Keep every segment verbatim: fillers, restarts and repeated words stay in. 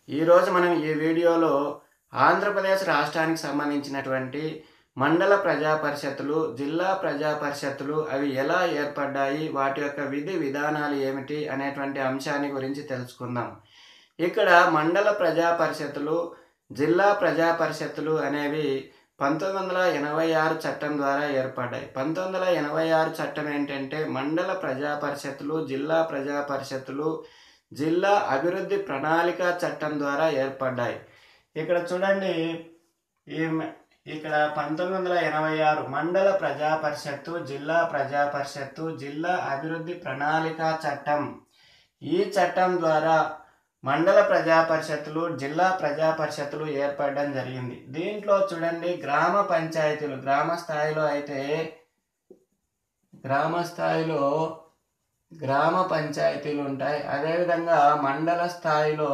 ఈరోజు మనం ఈ వీడియోలో ఆంధ్రప్రదేశ్ రాష్ట్రానికి సంబంధించినటువంటి మండల ప్రజా పరిషత్తులు, జిల్లా ప్రజా పరిషత్తులు అవి ఎలా ఏర్పడ్డాయి, వాటి యొక్క విధి విధానాలు ఏమిటి అనేటువంటి అంశాన్ని గురించి తెలుసుకుందాం. ఇక్కడ మండల ప్రజా పరిషత్తులు, జిల్లా ప్రజా పరిషత్తులు అనేవి పంతొమ్మిది వందల ఎనభై ఆరు చట్టం ద్వారా ఏర్పడ్డాయి. పంతొమ్మిది వందల ఎనభై ఆరు చట్టం ఏంటంటే మండల ప్రజా పరిషత్తులు, జిల్లా ప్రజా పరిషత్తులు జిల్లా అభివృద్ధి ప్రణాళిక చట్టం ద్వారా ఏర్పడ్డాయి. ఇక్కడ చూడండి, ఈ ఇక్కడ పంతొమ్మిది వందల ఎనభై ఆరు మండల ప్రజా పరిషత్తు, జిల్లా ప్రజా పరిషత్తు, జిల్లా అభివృద్ధి ప్రణాళిక చట్టం. ఈ చట్టం ద్వారా మండల ప్రజా పరిషత్తులు, జిల్లా ప్రజా పరిషత్తులు ఏర్పడడం జరిగింది. దీంట్లో చూడండి, గ్రామ పంచాయతీలు గ్రామ స్థాయిలో అయితే గ్రామ స్థాయిలో గ్రామ పంచాయతీలు ఉంటాయి. అదేవిధంగా మండల స్థాయిలో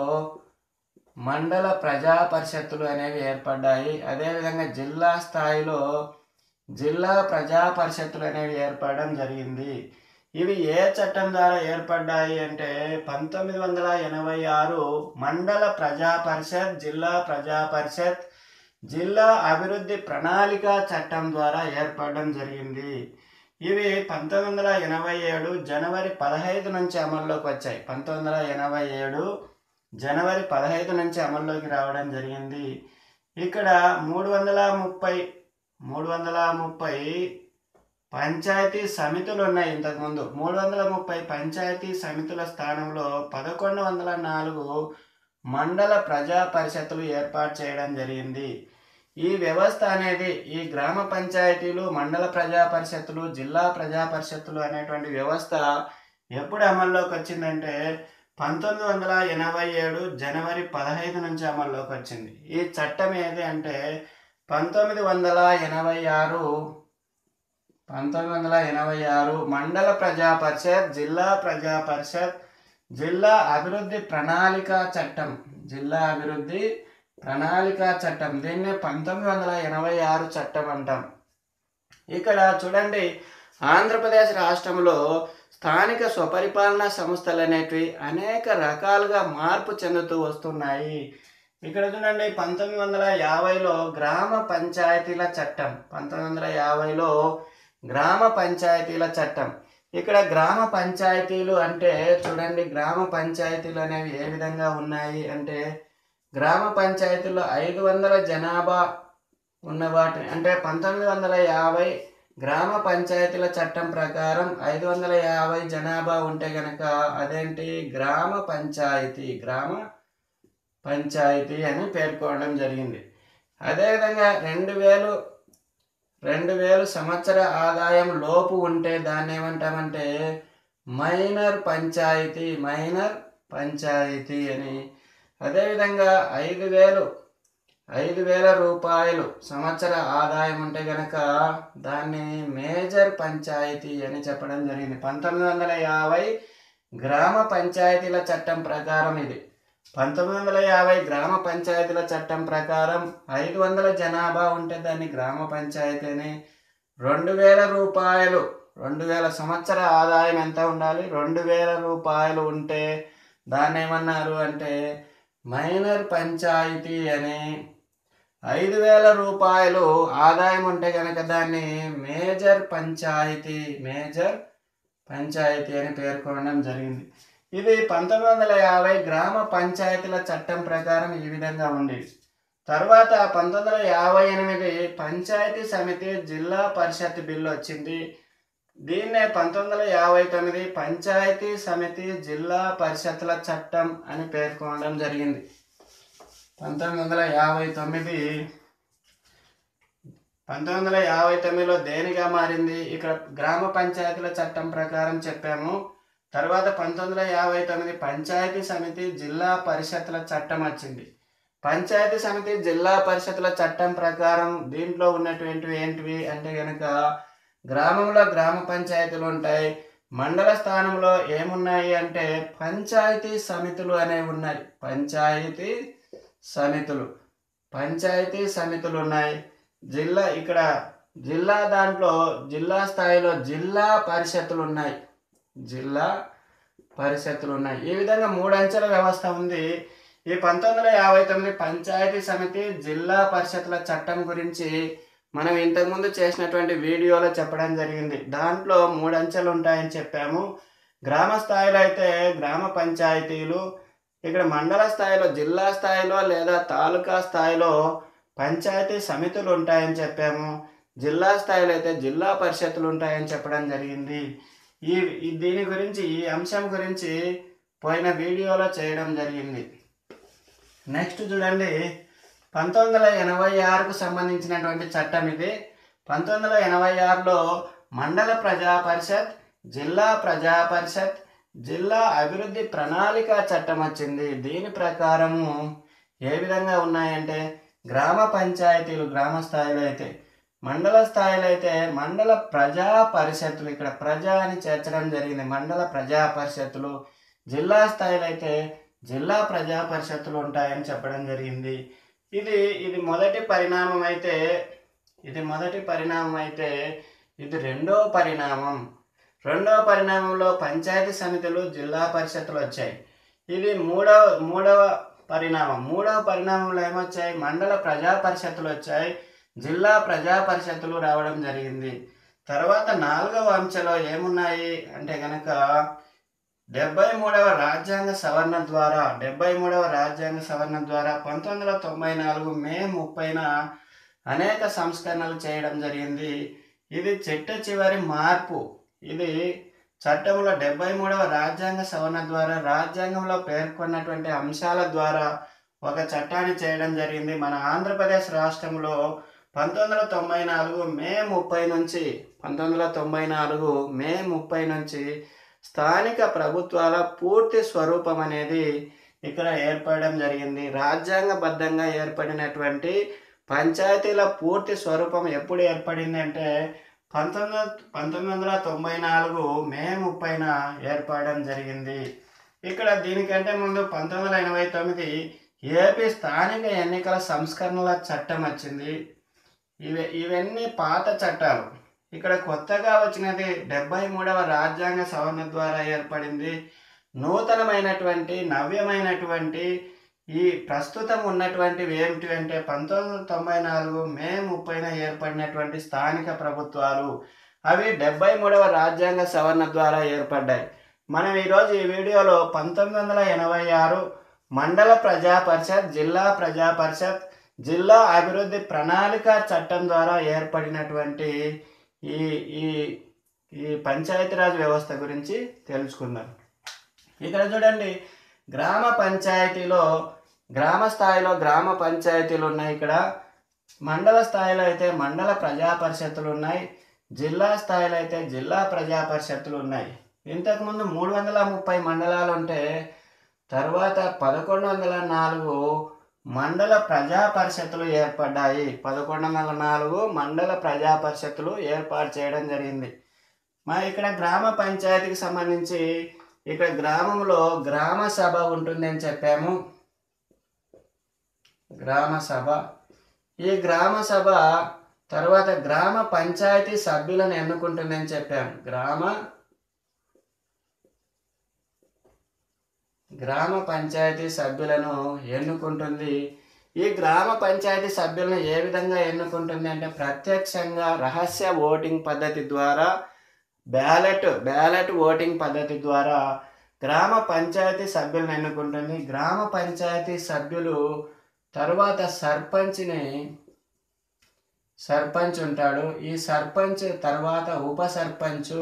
మండల ప్రజా పరిషత్తులు అనేవి ఏర్పడ్డాయి. అదేవిధంగా జిల్లా స్థాయిలో జిల్లా ప్రజా పరిషత్తులు అనేవి ఏర్పడడం జరిగింది. ఇవి ఏ చట్టం ద్వారా ఏర్పడ్డాయి అంటే పంతొమ్మిది వందల ఎనభై ఆరు మండల ప్రజా పరిషత్, జిల్లా ప్రజా పరిషత్, జిల్లా అభివృద్ధి ప్రణాళిక చట్టం ద్వారా ఏర్పడడం జరిగింది. ఇవి పంతొమ్మిది వందల ఎనభై ఏడు జనవరి పదహైదు నుంచి అమల్లోకి వచ్చాయి. పంతొమ్మిది వందల ఎనభై ఏడు జనవరి పదహైదు నుంచి అమల్లోకి రావడం జరిగింది. ఇక్కడ మూడు వందల ముప్పై మూడు వందల ముప్పై పంచాయతీ సమితులు ఉన్నాయి. ఇంతకుముందు మూడు వందల ముప్పై పంచాయతీ సమితుల స్థానంలో పదకొండు వందల నాలుగు మండల ప్రజా పరిషత్తులు ఏర్పాటు చేయడం జరిగింది. ఈ వ్యవస్థ అనేది ఈ గ్రామ పంచాయతీలు, మండల ప్రజా పరిషత్తులు, జిల్లా ప్రజా పరిషత్తులు అనేటువంటి వ్యవస్థ ఎప్పుడు అమల్లోకి వచ్చిందంటే పంతొమ్మిది వందల ఎనభై ఏడు జనవరి పదహైదు నుంచి అమల్లోకి వచ్చింది. ఈ చట్టం ఏది అంటే పంతొమ్మిది వందల ఎనభై ఆరు పంతొమ్మిది వందల ఎనభై ఆరు మండల ప్రజా పరిషత్, జిల్లా ప్రజా పరిషత్, జిల్లా అభివృద్ధి ప్రణాళిక చట్టం జిల్లా అభివృద్ధి ప్రణాళిక చట్టం దీన్ని పంతొమ్మిది వందల ఎనభై ఆరు చట్టం అంటాం. ఇక్కడ చూడండి, ఆంధ్రప్రదేశ్ రాష్ట్రంలో స్థానిక స్వపరిపాలనా సంస్థలు అనేటివి అనేక రకాలుగా మార్పు చెందుతూ వస్తున్నాయి. ఇక్కడ చూడండి, పంతొమ్మిది వందల యాభైలో గ్రామ పంచాయతీల చట్టం పంతొమ్మిది వందల యాభైలో గ్రామ పంచాయతీల చట్టం. ఇక్కడ గ్రామ పంచాయతీలు అంటే చూడండి, గ్రామ పంచాయతీలు అనేవి ఏ విధంగా ఉన్నాయి అంటే గ్రామ పంచాయతీల్లో ఐదు వందల జనాభా ఉన్న వాటిని అంటే పంతొమ్మిది వందల యాభై గ్రామ పంచాయతీల చట్టం ప్రకారం ఐదు వందల యాభై జనాభా ఉంటే గనక అదేంటి గ్రామ పంచాయతీ గ్రామ పంచాయతీ అని పేర్కొనడం జరిగింది. అదేవిధంగా రెండు వేలు రెండు వేలు సంవత్సర ఆదాయం లోపు ఉంటే దాన్ని ఏమంటామంటే మైనర్ పంచాయతీ మైనర్ పంచాయతీ అని. అదేవిధంగా ఐదు వేలు ఐదు వేల రూపాయలు సంవత్సర ఆదాయం ఉంటే గనక దాన్ని మేజర్ పంచాయతీ అని చెప్పడం జరిగింది. పంతొమ్మిది వందల యాభై గ్రామ పంచాయతీల చట్టం ప్రకారం ఇది పంతొమ్మిది వందల యాభై గ్రామ పంచాయతీల చట్టం ప్రకారం ఐదు వందల జనాభా ఉంటే దాన్ని గ్రామ పంచాయతీ అని. రెండు వేల రూపాయలు రెండు వేల సంవత్సర ఆదాయం ఎంత ఉండాలి, రెండు వేల రూపాయలు ఉంటే దాన్ని ఏమన్నారు అంటే మైనర్ పంచాయతీ అని. ఐదు వేల రూపాయలు ఆదాయం ఉంటే కనుక దాన్ని మేజర్ పంచాయతీ మేజర్ పంచాయతీ అని పేర్కొనడం జరిగింది. ఇది పంతొమ్మిది వందల యాభై గ్రామ పంచాయతీల చట్టం ప్రకారం ఈ విధంగా ఉండేది. తర్వాత పంతొమ్మిది వందల యాభై ఎనిమిది పంచాయతీ సమితి జిల్లా పరిషత్ బిల్లు వచ్చింది. దీన్నే పంతొమ్మిది వందల యాభై తొమ్మిది పంచాయతీ సమితి జిల్లా పరిషత్ల చట్టం అని పేర్కొనడం జరిగింది. పంతొమ్మిది వందల యాభై తొమ్మిది పంతొమ్మిది వందల యాభై తొమ్మిదిలో దేనిగా మారింది, ఇక్కడ గ్రామ పంచాయతీల చట్టం ప్రకారం చెప్పాము. తర్వాత పంతొమ్మిది వందల యాభై తొమ్మిది పంచాయతీ సమితి జిల్లా పరిషత్ల చట్టం వచ్చింది. పంచాయతీ సమితి జిల్లా పరిషత్ల చట్టం ప్రకారం దీంట్లో ఉన్నటువంటివి ఏంటివి అంటే కనుక గ్రామంలో గ్రామ పంచాయతీలు ఉంటాయి. మండల స్థానంలో ఏమున్నాయి అంటే పంచాయతీ సమితులు అనేవి ఉన్నాయి. పంచాయతీ సమితులు పంచాయతీ సమితులు ఉన్నాయి. జిల్లా ఇక్కడ జిల్లా దాంట్లో జిల్లా స్థాయిలో జిల్లా పరిషత్తులు ఉన్నాయి. జిల్లా పరిషత్తులు ఉన్నాయి. ఈ విధంగా మూడు అంచెల వ్యవస్థ ఉంది. ఈ పంతొమ్మిది వందల యాభై తొమ్మిది పంచాయతీ సమితి జిల్లా పరిషత్ల చట్టం గురించి మనం ఇంతకుముందు చేసినటువంటి వీడియోలో చెప్పడం జరిగింది. దాంట్లో మూడు అంచెలు ఉంటాయని చెప్పాము. గ్రామ స్థాయిలో అయితే గ్రామ పంచాయతీలు, ఇక్కడ మండల స్థాయిలో జిల్లా స్థాయిలో లేదా తాలూకా స్థాయిలో పంచాయతీ సమితులు ఉంటాయని చెప్పాము. జిల్లా స్థాయిలో అయితే జిల్లా పరిషత్తులు ఉంటాయని చెప్పడం జరిగింది. ఈ దీని గురించి ఈ అంశం గురించి పోయిన వీడియోలో చేయడం జరిగింది. నెక్స్ట్ చూడండి, పంతొమ్మిది వందల ఎనభై ఆరుకు సంబంధించినటువంటి చట్టం ఇది. పంతొమ్మిది వందల ఎనభై ఆరులో మండల ప్రజా పరిషత్, జిల్లా ప్రజా పరిషత్, జిల్లా అభివృద్ధి ప్రణాళిక చట్టం వచ్చింది. దీని ప్రకారము ఏ విధంగా ఉన్నాయంటే గ్రామ పంచాయతీలు గ్రామ స్థాయిలో అయితే, మండల స్థాయిలో అయితే మండల ప్రజా పరిషత్తులు, ఇక్కడ ప్రజా అని చేర్చడం జరిగింది, మండల ప్రజా పరిషత్తులు. జిల్లా స్థాయిలో అయితే జిల్లా ప్రజా పరిషత్తులు ఉంటాయని చెప్పడం జరిగింది. ఇది ఇది మొదటి పరిణామం అయితే ఇది మొదటి పరిణామం అయితే ఇది రెండో పరిణామం. రెండవ పరిణామంలో పంచాయతీ సమితులు జిల్లా పరిషత్తులు వచ్చాయి. ఇది మూడవ మూడవ పరిణామం. మూడవ పరిణామంలో ఏమొచ్చాయి, మండల ప్రజా పరిషత్తులు వచ్చాయి, జిల్లా ప్రజా పరిషత్తులు రావడం జరిగింది. తర్వాత నాలుగవ అంచెలో ఏమున్నాయి అంటే కనుక డెబ్బై మూడవ రాజ్యాంగ సవరణ ద్వారా డెబ్బై మూడవ రాజ్యాంగ సవరణ ద్వారా పంతొమ్మిది వందల తొంభై నాలుగు మే ముప్పైన అనేక సంస్కరణలు చేయడం జరిగింది. ఇది చిట్ట చివరి మార్పు. ఇది చట్టంలో డెబ్బై మూడవ రాజ్యాంగ సవరణ ద్వారా రాజ్యాంగంలో పేర్కొన్నటువంటి అంశాల ద్వారా ఒక చట్టాన్ని చేయడం జరిగింది. మన ఆంధ్రప్రదేశ్ రాష్ట్రంలో పంతొమ్మిది వందల తొంభై నాలుగు మే ముప్పై నుంచి పంతొమ్మిది వందల తొంభై నాలుగు మే ముప్పై నుంచి స్థానిక ప్రభుత్వాల పూర్తి స్వరూపం అనేది ఇక్కడ ఏర్పడడం జరిగింది. రాజ్యాంగబద్ధంగా ఏర్పడినటువంటి పంచాయతీల పూర్తి స్వరూపం ఎప్పుడు ఏర్పడింది అంటే పంతొమ్మిది పంతొమ్మిది వందల తొంభై నాలుగు మే ముప్పైన ఏర్పడడం జరిగింది. ఇక్కడ దీనికంటే ముందు పంతొమ్మిది వందల ఎనభై తొమ్మిది ఏపీ స్థానిక ఎన్నికల సంస్కరణల చట్టం వచ్చింది. ఇవి ఇవన్నీ పాత చట్టాలు. ఇక్కడ కొత్తగా వచ్చినది డెబ్బై మూడవ రాజ్యాంగ సవరణ ద్వారా ఏర్పడింది. నూతనమైనటువంటి నవ్యమైనటువంటి ఈ ప్రస్తుతం ఉన్నటువంటివి ఏమిటి అంటే పంతొమ్మిది వందల తొంభై నాలుగు మే ముప్పైన ఏర్పడినటువంటి స్థానిక ప్రభుత్వాలు, అవి డెబ్బై మూడవ రాజ్యాంగ సవరణ ద్వారా ఏర్పడ్డాయి. మనం ఈరోజు ఈ వీడియోలో పంతొమ్మిది వందల ఎనభై ఆరు మండల ప్రజా పరిషత్, జిల్లా ప్రజా పరిషత్, జిల్లా అభివృద్ధి ప్రణాళిక చట్టం ద్వారా ఏర్పడినటువంటి ఈ ఈ ఈ పంచాయతీరాజ్ వ్యవస్థ గురించి తెలుసుకుందాం. ఇక్కడ చూడండి, గ్రామ పంచాయతీలో గ్రామ స్థాయిలో గ్రామ పంచాయతీలు ఉన్నాయి. ఇక్కడ మండల స్థాయిలో అయితే మండల ప్రజా పరిషత్తులు ఉన్నాయి, జిల్లా స్థాయిలో అయితే జిల్లా ప్రజా పరిషత్తులు ఉన్నాయి. ఇంతకుముందు మూడు వందల ముప్పై మండలాలు ఉంటే తర్వాత పదకొండు వందల నాలుగు మండల ప్రజా పరిషత్తులు ఏర్పడ్డాయి. పదకొండు వందల నాలుగు మండల ప్రజా పరిషత్తులు ఏర్పాటు చేయడం జరిగింది. మా ఇక్కడ గ్రామ పంచాయతీకి సంబంధించి ఇక్కడ గ్రామంలో గ్రామ సభ ఉంటుంది అని చెప్పాము. గ్రామ సభ, ఈ గ్రామ సభ తర్వాత గ్రామ పంచాయతీ సభ్యులను ఎన్నుకుంటుంది అని చెప్పాము. గ్రామ గ్రామ పంచాయతీ సభ్యులను ఎన్నుకుంటుంది. ఈ గ్రామ పంచాయతీ సభ్యులను ఏ విధంగా ఎన్నుకుంటుంది అంటే ప్రత్యక్షంగా రహస్య ఓటింగ్ పద్ధతి ద్వారా, బ్యాలెట్ బ్యాలెట్ ఓటింగ్ పద్ధతి ద్వారా గ్రామ పంచాయతీ సభ్యులను ఎన్నుకుంటుంది. గ్రామ పంచాయతీ సభ్యులు తర్వాత సర్పంచ్ని సర్పంచ్ ఉంటాడు. ఈ సర్పంచ్ తర్వాత ఉప సర్పంచ్,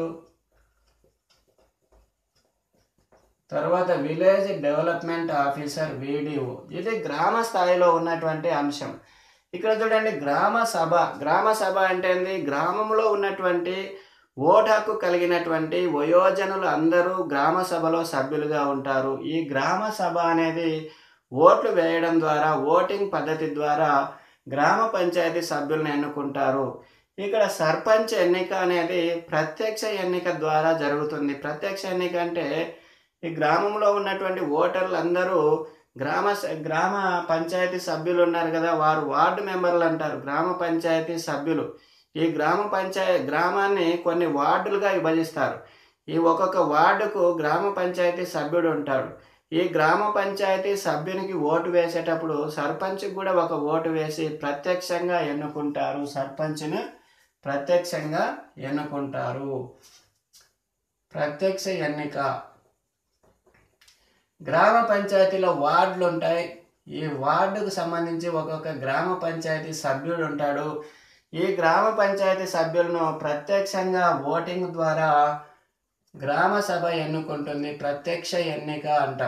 తర్వాత విలేజ్ డెవలప్మెంట్ ఆఫీసర్ వీడిఓ. ఇది గ్రామ స్థాయిలో ఉన్నటువంటి అంశం. ఇక్కడ చూడండి, గ్రామ సభ. గ్రామ సభ అంటే ఏంది? గ్రామంలో ఉన్నటువంటి ఓటు హక్కు కలిగినటువంటి వయోజనులు అందరూ గ్రామ సభలో సభ్యులుగా ఉంటారు. ఈ గ్రామ సభ అనేది ఓట్లు వేయడం ద్వారా, ఓటింగ్ పద్ధతి ద్వారా గ్రామ పంచాయతీ సభ్యులను ఎన్నుకుంటారు. ఇక్కడ సర్పంచ్ ఎన్నిక అనేది ప్రత్యక్ష ఎన్నిక ద్వారా జరుగుతుంది. ప్రత్యక్ష ఎన్నిక అంటే ఈ గ్రామంలో ఉన్నటువంటి ఓటర్లు అందరూ గ్రామ గ్రామ పంచాయతీ సభ్యులు ఉన్నారు కదా, వారు వార్డు మెంబర్లు అంటారు. గ్రామ పంచాయతీ సభ్యులు ఈ గ్రామ పంచాయతీ గ్రామాన్ని కొన్ని వార్డులుగా విభజిస్తారు. ఈ ఒక్కొక్క వార్డుకు గ్రామ పంచాయతీ సభ్యుడు ఉంటాడు. ఈ గ్రామ పంచాయతీ సభ్యునికి ఓటు వేసేటప్పుడు సర్పంచ్కి కూడా ఒక ఓటు వేసి ప్రత్యక్షంగా ఎన్నుకుంటారు. సర్పంచ్ని ప్రత్యక్షంగా ఎన్నుకుంటారు. ప్రత్యక్ష ఎన్నిక. గ్రామ పంచాయతీలో వార్డులు ఉంటాయి. ఈ వార్డుకు సంబంధించి ఒక్కొక్క గ్రామ పంచాయతీ సభ్యుడు ఉంటాడు. ఈ గ్రామ పంచాయతీ సభ్యులను ప్రత్యక్షంగా ఓటింగ్ ద్వారా గ్రామ సభ ఎన్నుకుంటుంది. ప్రత్యక్ష ఎన్నిక అంటాం.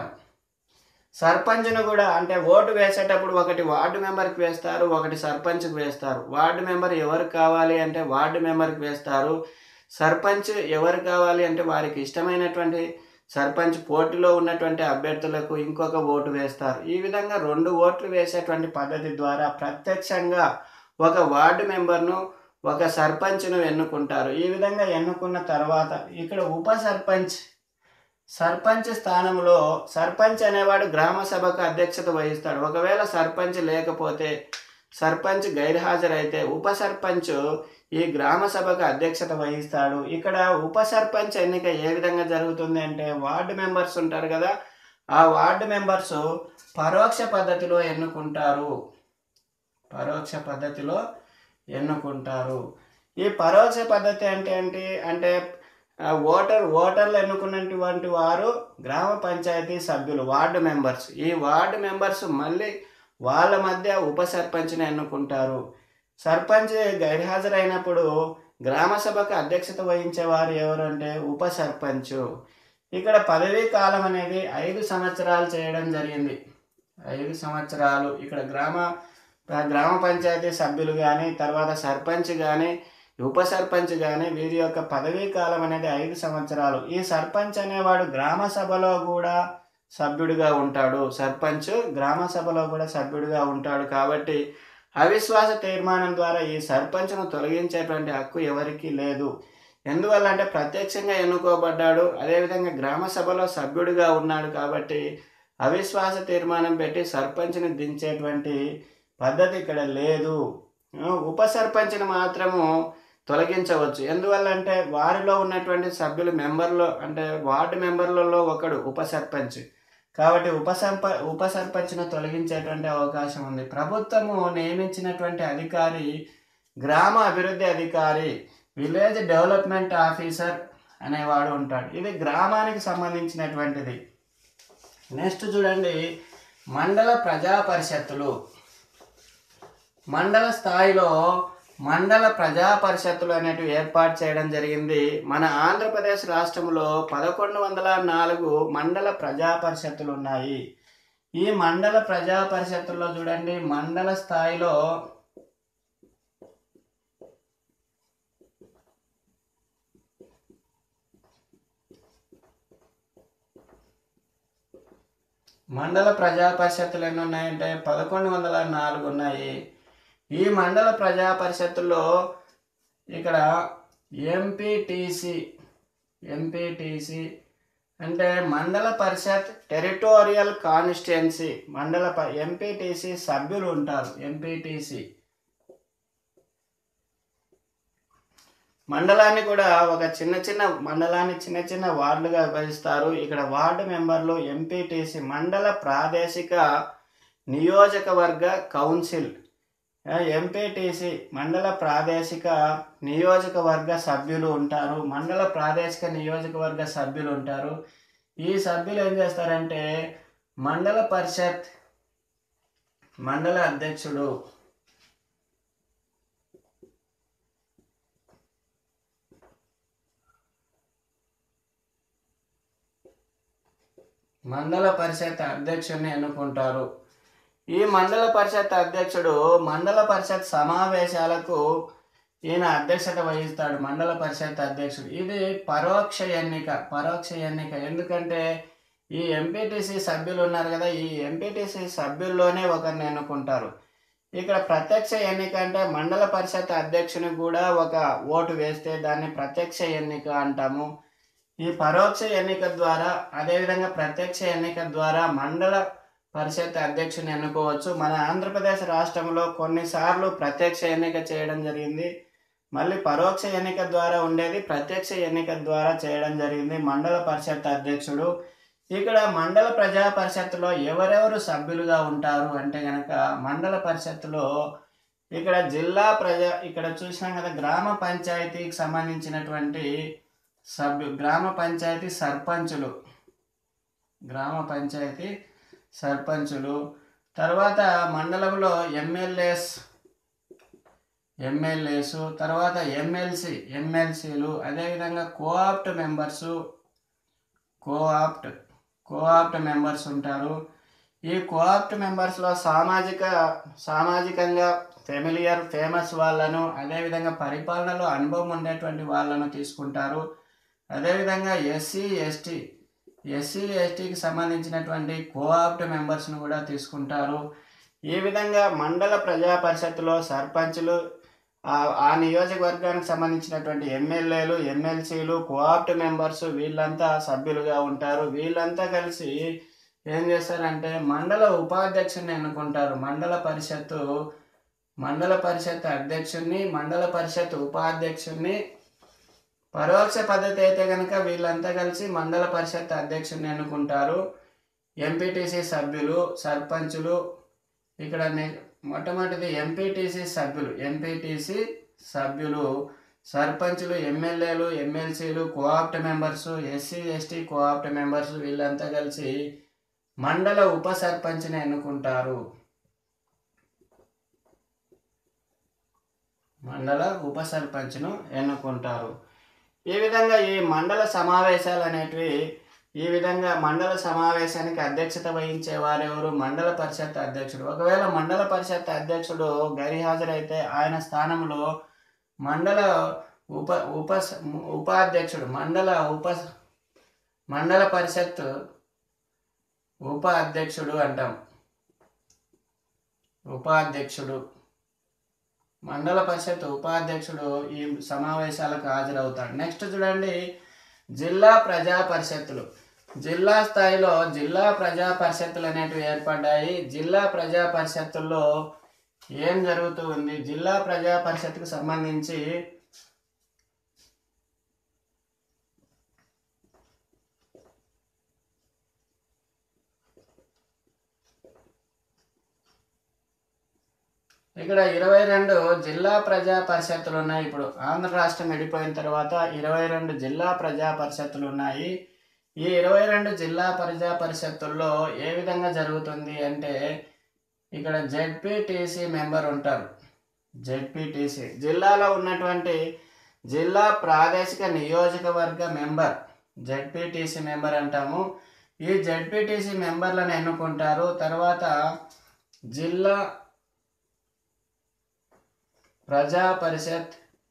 సర్పంచ్ను కూడా అంటే ఓటు వేసేటప్పుడు ఒకటి వార్డు మెంబర్కి వేస్తారు, ఒకటి సర్పంచ్కి వేస్తారు. వార్డు మెంబర్ ఎవరు కావాలి అంటే వార్డు మెంబర్కి వేస్తారు. సర్పంచ్ ఎవరు కావాలి అంటే వారికి ఇష్టమైనటువంటి సర్పంచ్ పోటీలో ఉన్నటువంటి అభ్యర్థులకు ఇంకొక ఓటు వేస్తారు. ఈ విధంగా రెండు ఓట్లు వేసేటువంటి పద్ధతి ద్వారా ప్రత్యక్షంగా ఒక వార్డు మెంబర్ను ఒక సర్పంచ్ను ఎన్నుకుంటారు. ఈ విధంగా ఎన్నుకున్న తర్వాత ఇక్కడ ఉప సర్పంచ్ సర్పంచ్ స్థానంలో సర్పంచ్ అనేవాడు గ్రామ సభకు అధ్యక్షత వహిస్తాడు. ఒకవేళ సర్పంచ్ లేకపోతే సర్పంచ్ గైర్హాజరైతే ఉప సర్పంచ్ ఈ గ్రామ సభకు అధ్యక్షత వహిస్తాడు. ఇక్కడ ఉప సర్పంచ్ ఎన్నిక ఏ విధంగా జరుగుతుంది అంటే వార్డు మెంబర్స్ ఉంటారు కదా, ఆ వార్డు మెంబర్స్ పరోక్ష పద్ధతిలో ఎన్నుకుంటారు. పరోక్ష పద్ధతిలో ఎన్నుకుంటారు. ఈ పరోక్ష పద్ధతి అంటే ఏంటి అంటే ఓటర్ ఓటర్లు ఎన్నుకున్నటువంటి వారు గ్రామ పంచాయతీ సభ్యులు వార్డు మెంబర్స్. ఈ వార్డు మెంబర్స్ మళ్ళీ వాళ్ళ మధ్య ఉప సర్పంచ్ని ఎన్నుకుంటారు. సర్పంచ్ గైర్హాజరైనప్పుడు గ్రామ సభకు అధ్యక్షత వహించేవారు ఎవరు అంటే ఉప సర్పంచ్. ఇక్కడ పదవీ కాలం అనేది ఐదు సంవత్సరాలు చేయడం జరిగింది. ఐదు సంవత్సరాలు ఇక్కడ గ్రామ గ్రామ పంచాయతీ సభ్యులు కానీ తర్వాత సర్పంచ్ కానీ ఉప సర్పంచ్ కానీ వీరి యొక్క పదవీ కాలం అనేది ఐదు సంవత్సరాలు. ఈ సర్పంచ్ అనేవాడు గ్రామ సభలో కూడా సభ్యుడిగా ఉంటాడు. సర్పంచ్ గ్రామ సభలో కూడా సభ్యుడిగా ఉంటాడు. కాబట్టి అవిశ్వాస తీర్మానం ద్వారా ఈ సర్పంచ్ను తొలగించేటువంటి హక్కు ఎవరికీ లేదు. ఎందువల్ల అంటే ప్రత్యక్షంగా ఎన్నుకోబడ్డాడు, అదేవిధంగా గ్రామ సభలో సభ్యుడిగా ఉన్నాడు. కాబట్టి అవిశ్వాస తీర్మానం పెట్టి సర్పంచ్ని దించేటువంటి పద్ధతి ఇక్కడ లేదు. ఉప సర్పంచ్ని మాత్రము తొలగించవచ్చు. ఎందువల్ల అంటే వారిలో ఉన్నటువంటి సభ్యులు మెంబర్లో అంటే వార్డు మెంబర్లలో ఒకడు ఉప సర్పంచ్. కాబట్టి ఉప సర్ప ఉప సర్పంచ్ను తొలగించేటువంటి అవకాశం ఉంది. ప్రభుత్వము నియమించినటువంటి అధికారి గ్రామ అభివృద్ధి అధికారి, విలేజ్ డెవలప్మెంట్ ఆఫీసర్ అనేవాడు ఉంటాడు. ఇది గ్రామానికి సంబంధించినటువంటిది. నెక్స్ట్ చూడండి, మండల ప్రజా పరిషత్తులు. మండల స్థాయిలో మండల ప్రజా పరిషత్తులు అనేటివి ఏర్పాటు చేయడం జరిగింది. మన ఆంధ్రప్రదేశ్ రాష్ట్రంలో పదకొండు వందల నాలుగు మండల ప్రజా పరిషత్తులు ఉన్నాయి. ఈ మండల ప్రజా పరిషత్తుల్లో చూడండి, మండల స్థాయిలో మండల ప్రజా పరిషత్తులు ఎన్ని ఉన్నాయంటే పదకొండు వందల నాలుగు ఉన్నాయి. ఈ మండల ప్రజా పరిషత్తుల్లో ఇక్కడ ఎంపీటీసీ ఎంపీటీసీ అంటే మండల పరిషత్ టెరిటోరియల్ కాన్స్టిట్యుయెన్సీ మండల ఎంపీటీసీ సభ్యులు ఉంటారు. ఎంపీటీసీ మండలాన్ని కూడా ఒక చిన్న చిన్న మండలాన్ని చిన్న చిన్న వార్డులుగా విభజిస్తారు. ఇక్కడ వార్డు మెంబర్లు ఎంపీటీసీ మండల ప్రాదేశిక నియోజకవర్గ కౌన్సిల్, ఎంపీటీసీ మండల ప్రాదేశిక నియోజకవర్గ సభ్యులు ఉంటారు. మండల ప్రాదేశిక నియోజకవర్గ సభ్యులు ఉంటారు. ఈ సభ్యులు ఏం చేస్తారంటే మండల పరిషత్ మండల అధ్యక్షుడు, మండల పరిషత్ అధ్యక్షుడిని ఎన్నుకుంటారు. ఈ మండల పరిషత్ అధ్యక్షుడు మండల పరిషత్ సమావేశాలకు ఈయన అధ్యక్షత వహిస్తాడు. మండల పరిషత్ అధ్యక్షుడు ఇది పరోక్ష ఎన్నిక. పరోక్ష ఎన్నిక ఎందుకంటే ఈ ఎంపీటీసీ సభ్యులు ఉన్నారు కదా, ఈ ఎంపీటీసీ సభ్యుల్లోనే ఒకరిని ఎన్నుకుంటారు. ఇక్కడ ప్రత్యక్ష ఎన్నిక అంటే మండల పరిషత్ అధ్యక్షునికి కూడా ఒక ఓటు వేస్తే దాన్ని ప్రత్యక్ష ఎన్నిక అంటాము. ఈ పరోక్ష ఎన్నిక ద్వారా అదేవిధంగా ప్రత్యక్ష ఎన్నిక ద్వారా మండల పరిషత్ అధ్యక్షుని ఎన్నుకోవచ్చు. మన ఆంధ్రప్రదేశ్ రాష్ట్రంలో కొన్నిసార్లు ప్రత్యక్ష ఎన్నిక చేయడం జరిగింది, మళ్ళీ పరోక్ష ఎన్నిక ద్వారా ఉండేది, ప్రత్యక్ష ఎన్నిక ద్వారా చేయడం జరిగింది. మండల పరిషత్ అధ్యక్షుడు ఇక్కడ మండల ప్రజా పరిషత్తులో ఎవరెవరు సభ్యులుగా ఉంటారు అంటే గనక మండల పరిషత్తులో ఇక్కడ జిల్లా ప్రజా ఇక్కడ చూసినాం కదా గ్రామ పంచాయతీకి సంబంధించినటువంటి సభ్యు గ్రామ పంచాయతీ సర్పంచులు గ్రామ పంచాయతీ సర్పంచులు తర్వాత మండలంలో ఎమ్మెల్యేస్ ఎమ్మెల్యేస్ తర్వాత ఎమ్మెల్సీ ఎమ్మెల్సీలు అదేవిధంగా co-opt members co-opt co-opt members ఉంటారు. ఈ కోఆప్ట్ మెంబర్స్లో సామాజిక సామాజికంగా ఫెమిలియర్ ఫేమస్ వాళ్ళను అదేవిధంగా పరిపాలనలో అనుభవం ఉండేటువంటి వాళ్ళను తీసుకుంటారు. అదేవిధంగా ఎస్సీ ఎస్టీ ఎస్సీ ఎస్టీకి సంబంధించినటువంటి కోఆప్ట్ మెంబర్స్ను కూడా తీసుకుంటారు. ఈ విధంగా మండల ప్రజా పరిషత్తులో సర్పంచులు ఆ నియోజకవర్గానికి సంబంధించినటువంటి ఎమ్మెల్యేలు ఎమ్మెల్సీలు కోఆప్ట్ మెంబర్స్ వీళ్ళంతా సభ్యులుగా ఉంటారు. వీళ్ళంతా కలిసి ఏం చేస్తారంటే మండల ఉపాధ్యక్షుడిని ఎన్నుకుంటారు. మండల పరిషత్తు మండల పరిషత్ అధ్యక్షుడిని మండల పరిషత్ ఉపాధ్యక్షుడిని పరోక్ష పద్ధతి అయితే కనుక వీళ్ళంతా కలిసి మండల పరిషత్ అధ్యక్షుడిని ఎన్నుకుంటారు. ఎంపీటీసీ సభ్యులు సర్పంచులు ఇక్కడ మొట్టమొదటిది ఎంపీటీసీ సభ్యులు ఎంపీటీసీ సభ్యులు సర్పంచులు ఎమ్మెల్యేలు ఎమ్మెల్సీలు co-opt members SC ST co-opt members వీళ్ళంతా కలిసి మండల ఉప సర్పంచ్ని ఎన్నుకుంటారు. మండల ఉప సర్పంచ్ను ఎన్నుకుంటారు. ఈ విధంగా ఈ మండల సమావేశాలు అనేటివి ఈ విధంగా మండల సమావేశానికి అధ్యక్షత వహించే వారెవరు మండల పరిషత్ అధ్యక్షుడు. ఒకవేళ మండల పరిషత్ అధ్యక్షుడు గైర్హాజరైతే ఆయన స్థానంలో మండల ఉప ఉప ఉపాధ్యక్షుడు మండల ఉప మండల పరిషత్ ఉప అధ్యక్షుడు అంటాం. ఉపాధ్యక్షుడు మండల పరిషత్ ఉపాధ్యక్షుడు ఈ సమావేశాలకు హాజరవుతాడు. నెక్స్ట్ చూడండి జిల్లా ప్రజా పరిషత్తులు. జిల్లా స్థాయిలో జిల్లా ప్రజా పరిషత్తులు అనేటివి ఏర్పడ్డాయి. జిల్లా ప్రజా పరిషత్తుల్లో ఏం జరుగుతూ ఉంది? జిల్లా ప్రజా పరిషత్తుకు సంబంధించి ఇక్కడ ఇరవై రెండు జిల్లా ప్రజా పరిషత్తులు ఉన్నాయి. ఇప్పుడు ఆంధ్ర రాష్ట్రం విడిపోయిన తర్వాత ఇరవై రెండు జిల్లా ప్రజా పరిషత్తులు ఉన్నాయి. ఈ ఇరవై రెండు జిల్లా ప్రజా పరిషత్తుల్లో ఏ విధంగా జరుగుతుంది అంటే ఇక్కడ జెడ్పీటీసీ మెంబర్ ఉంటారు. జెడ్పీటీసీ జిల్లాలో ఉన్నటువంటి జిల్లా ప్రాదేశిక నియోజకవర్గ మెంబర్ జెడ్పీటీసీ మెంబర్ అంటాము. ఈ జెడ్పీటీసీ మెంబర్లను ఎన్నుకుంటారు. తర్వాత జిల్లా ప్రజా పరిషత్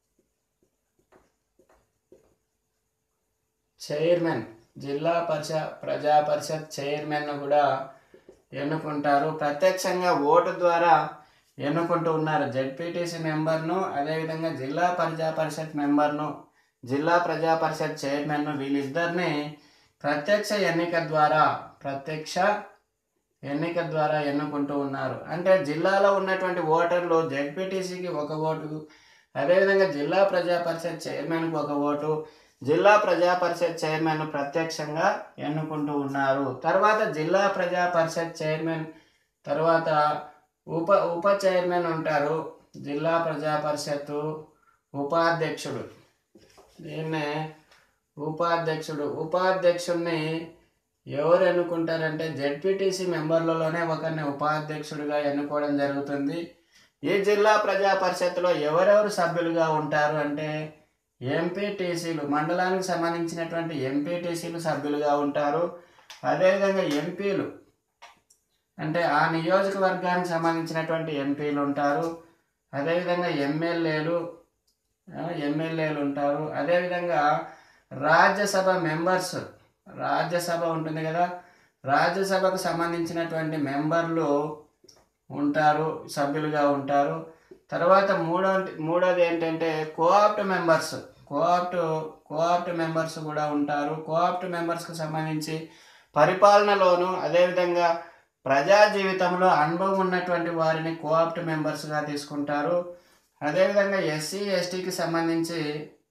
చైర్మన్ జిల్లా పరిష ప్రజా పరిషత్ చైర్మన్ కూడా ఎన్నుకుంటారు. ప్రత్యక్షంగా ఓటు ద్వారా ఎన్నుకుంటూ ఉన్నారు జెడ్పీటీసీ మెంబర్ను అదేవిధంగా జిల్లా ప్రజా పరిషత్ మెంబర్ను జిల్లా ప్రజా పరిషత్ చైర్మన్ను వీళ్ళిద్దరిని ప్రత్యక్ష ఎన్నిక ద్వారా ప్రత్యక్ష ఎన్నిక ద్వారా ఎన్నుకుంటూ ఉన్నారు. అంటే జిల్లాలో ఉన్నటువంటి ఓటర్లు జెడ్పీటీసీకి ఒక ఓటు అదేవిధంగా జిల్లా ప్రజా పరిషత్ చైర్మన్కి ఒక ఓటు జిల్లా ప్రజా పరిషత్ చైర్మన్ ప్రత్యక్షంగా ఎన్నుకుంటూ ఉన్నారు. తర్వాత జిల్లా ప్రజా పరిషత్ చైర్మన్ తర్వాత ఉప ఉప చైర్మన్ ఉంటారు. జిల్లా ప్రజా పరిషత్తు ఉపాధ్యక్షుడు దీన్నే ఉపాధ్యక్షుడు ఉపాధ్యక్షుడిని ఎవరు ఎన్నుకుంటారంటే జెడ్పీటీసీ మెంబర్లలోనే ఒకరిని ఉపాధ్యక్షుడిగా ఎన్నుకోవడం జరుగుతుంది. ఈ జిల్లా ప్రజా పరిషత్తులో ఎవరెవరు సభ్యులుగా ఉంటారు అంటే ఎంపీటీసీలు మండలానికి సంబంధించినటువంటి ఎంపీటీసీలు సభ్యులుగా ఉంటారు. అదేవిధంగా ఎంపీలు అంటే ఆ నియోజకవర్గానికి సంబంధించినటువంటి ఎంపీలు ఉంటారు. అదేవిధంగా ఎమ్మెల్యేలు ఎమ్మెల్యేలు ఉంటారు. అదేవిధంగా రాజ్యసభ మెంబర్స్ రాజ్యసభ ఉంటుంది కదా రాజ్యసభకు సంబంధించినటువంటి మెంబర్లు ఉంటారు సభ్యులుగా ఉంటారు. తర్వాత మూడో మూడోది ఏంటంటే co-opt members co-opt co-opt members కూడా ఉంటారు. కోఆప్ట్ మెంబర్స్కి సంబంధించి పరిపాలనలోను అదేవిధంగా ప్రజా జీవితంలో అనుభవం ఉన్నటువంటి వారిని కోఆప్ట్ మెంబర్స్గా తీసుకుంటారు. అదేవిధంగా ఎస్సీ ఎస్టీకి సంబంధించి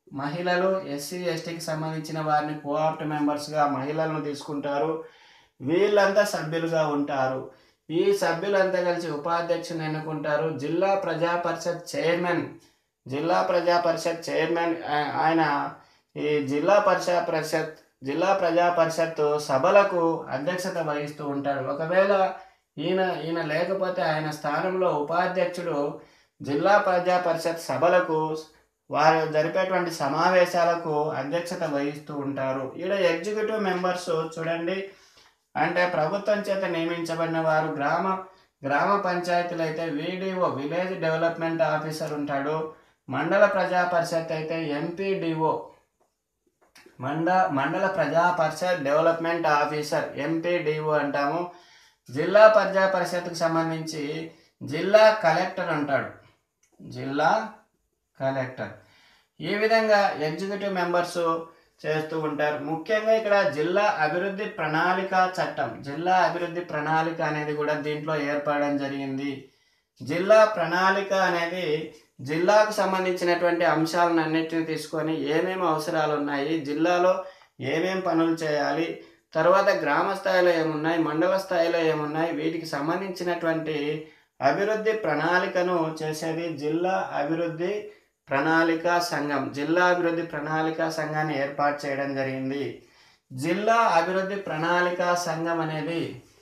మహిళలు ఎస్సీ ఎస్టీకి సంబంధించిన వారిని కోఆప్ట్ మెంబర్స్గా మహిళలను తీసుకుంటారు. వీళ్ళంతా సభ్యులుగా ఉంటారు. ఈ సభ్యులంతా కలిసి ఉపాధ్యక్షుని ఎన్నుకుంటారు. జిల్లా ప్రజా పరిషత్ చైర్మన్ జిల్లా ప్రజా పరిషత్ చైర్మన్ ఆయన ఈ జిల్లా పరిషా పరిషత్ జిల్లా ప్రజా పరిషత్ సభలకు అధ్యక్షత వహిస్తూ ఉంటాడు. ఒకవేళ ఈయన ఈయన లేకపోతే ఆయన స్థానంలో ఉపాధ్యక్షుడు జిల్లా ప్రజా పరిషత్ సభలకు వారు జరిపేటువంటి సమావేశాలకు అధ్యక్షత వహిస్తూ ఉంటారు. ఈడ ఎగ్జిక్యూటివ్ మెంబర్స్ చూడండి, అంటే ప్రభుత్వం చేత నియమించబడిన వారు గ్రామ గ్రామ పంచాయతీలు అయితే వీడిఓ విలేజ్ డెవలప్మెంట్ ఆఫీసర్ ఉంటాడు. మండల ప్రజా పరిషత్ అయితే ఎంపీడీఓ మండ మండల ప్రజా పరిషత్ డెవలప్మెంట్ ఆఫీసర్ ఎంపీడీఓ అంటాము. జిల్లా ప్రజా పరిషత్కు సంబంధించి జిల్లా కలెక్టర్ ఉంటాడు, జిల్లా కలెక్టర్. ఈ విధంగా ఎగ్జిక్యూటివ్ మెంబర్స్ చేస్తూ ఉంటారు. ముఖ్యంగా ఇక్కడ జిల్లా అభివృద్ధి ప్రణాళిక చట్టం జిల్లా అభివృద్ధి ప్రణాళిక అనేది కూడా దీంట్లో ఏర్పడడం జరిగింది. జిల్లా ప్రణాళిక అనేది జిల్లాకు సంబంధించినటువంటి అంశాలను అన్నిటిని తీసుకొని ఏమేమి అవసరాలు ఉన్నాయి, జిల్లాలో ఏమేమి పనులు చేయాలి, తర్వాత గ్రామ స్థాయిలో ఏమున్నాయి, మండల స్థాయిలో ఏమున్నాయి, వీటికి సంబంధించినటువంటి అభివృద్ధి ప్రణాళికను చేసేది జిల్లా అభివృద్ధి ప్రణాళిక సంఘం. జిల్లా అభివృద్ధి ప్రణాళిక సంఘాన్ని ఏర్పాటు చేయడం జరిగింది. జిల్లా అభివృద్ధి ప్రణాళిక సంఘం అనేది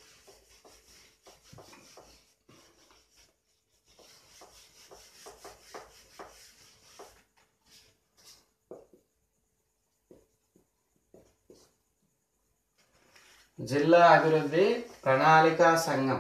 జిల్లా అభివృద్ధి ప్రణాళిక సంఘం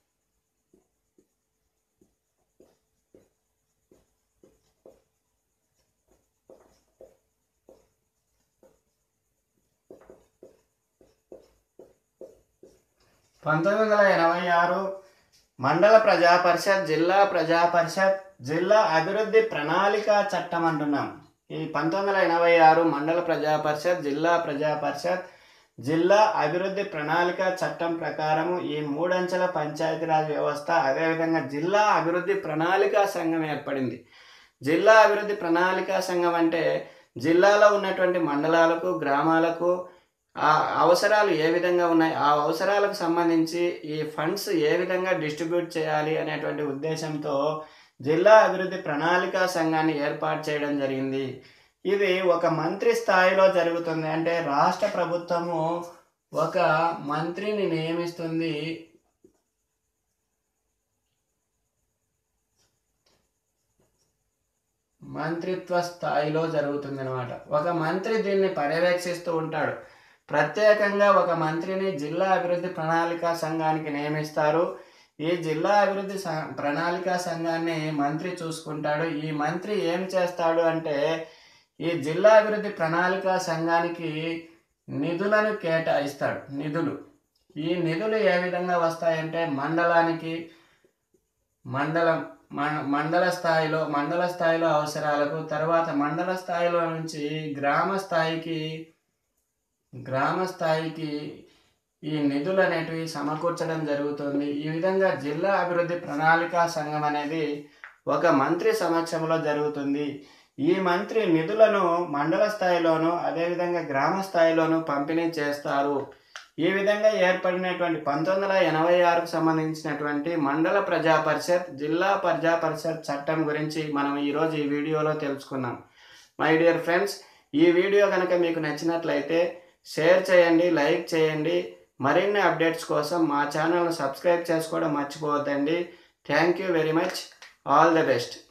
పంతొమ్మిది వందల ఎనభై ఆరు మండల ప్రజా పరిషత్ జిల్లా ప్రజా పరిషత్ జిల్లా అభివృద్ధి ప్రణాళిక చట్టం అంటున్నాం. ఈ పంతొమ్మిది వందల ఎనభై ఆరు మండల ప్రజా పరిషత్ జిల్లా ప్రజా పరిషత్ జిల్లా అభివృద్ధి ప్రణాళిక చట్టం ప్రకారము ఈ మూడంచెల పంచాయతీరాజ్ వ్యవస్థ అదేవిధంగా జిల్లా అభివృద్ధి ప్రణాళిక సంఘం ఏర్పడింది. జిల్లా అభివృద్ధి ప్రణాళిక సంఘం అంటే జిల్లాలో ఉన్నటువంటి మండలాలకు గ్రామాలకు ఆ అవసరాలు ఏ విధంగా ఉన్నాయి, ఆ అవసరాలకు సంబంధించి ఈ ఫండ్స్ ఏ విధంగా డిస్ట్రిబ్యూట్ చేయాలి అనేటువంటి ఉద్దేశంతో జిల్లా అభివృద్ధి ప్రణాళిక సంఘాన్ని ఏర్పాటు చేయడం జరిగింది. ఇది ఒక మంత్రి స్థాయిలో జరుగుతుంది. అంటే రాష్ట్ర ప్రభుత్వము ఒక మంత్రిని నియమిస్తుంది. మంత్రిత్వ స్థాయిలో జరుగుతుంది అనమాట. ఒక మంత్రి దీన్ని పర్యవేక్షిస్తూ ఉంటాడు. ప్రత్యేకంగా ఒక మంత్రిని జిల్లా అభివృద్ధి ప్రణాళిక సంఘానికి నియమిస్తారు. ఈ జిల్లా అభివృద్ధి ప్రణాళిక సంఘాన్ని మంత్రి చూసుకుంటాడు. ఈ మంత్రి ఏం చేస్తాడు అంటే ఈ జిల్లా అభివృద్ధి ప్రణాళిక సంఘానికి నిధులను కేటాయిస్తాడు. నిధులు ఈ నిధులు ఏ విధంగా వస్తాయంటే మండలానికి మండలం మండల స్థాయిలో మండల స్థాయిలో అవసరాలకు, తర్వాత మండల స్థాయిలో నుంచి గ్రామ స్థాయికి గ్రామ స్థాయికి ఈ నిధులు అనేటివి సమకూర్చడం జరుగుతుంది. ఈ విధంగా జిల్లా అభివృద్ధి ప్రణాళిక సంఘం అనేది ఒక మంత్రి సమక్షంలో జరుగుతుంది. ఈ మంత్రి నిధులను మండల స్థాయిలోను అదేవిధంగా గ్రామ స్థాయిలోను పంపిణీ చేస్తారు. ఈ విధంగా ఏర్పడినటువంటి పంతొమ్మిది వందల ఎనభై ఆరుకు సంబంధించినటువంటి మండల ప్రజా పరిషత్ జిల్లా ప్రజా పరిషత్ చట్టం గురించి మనం ఈరోజు ఈ వీడియోలో తెలుసుకున్నాం. మై డియర్ ఫ్రెండ్స్, ఈ వీడియో కనుక మీకు నచ్చినట్లయితే షేర్ చేయండి, లైక్ చేయండి. మరిన్ని అప్డేట్స్ కోసం మా ఛానల్ను సబ్స్క్రైబ్ చేసుకోవడం మర్చిపోవద్దండి. Thank you very much. All the best.